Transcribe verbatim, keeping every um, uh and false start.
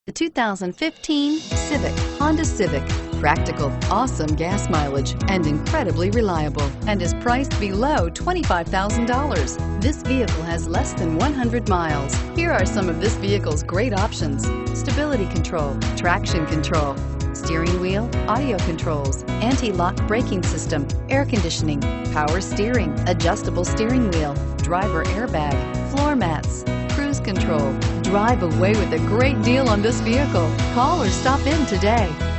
The two thousand fifteen Civic, Honda Civic. Practical, awesome gas mileage, and incredibly reliable, and is priced below twenty-five thousand dollars. This vehicle has less than one hundred miles. Here are some of this vehicle's great options: stability control, traction control, steering wheel audio controls, anti-lock braking system, air conditioning, power steering, adjustable steering wheel, driver airbag, floor mats, cruise control. Drive away with a great deal on this vehicle. Call or stop in today.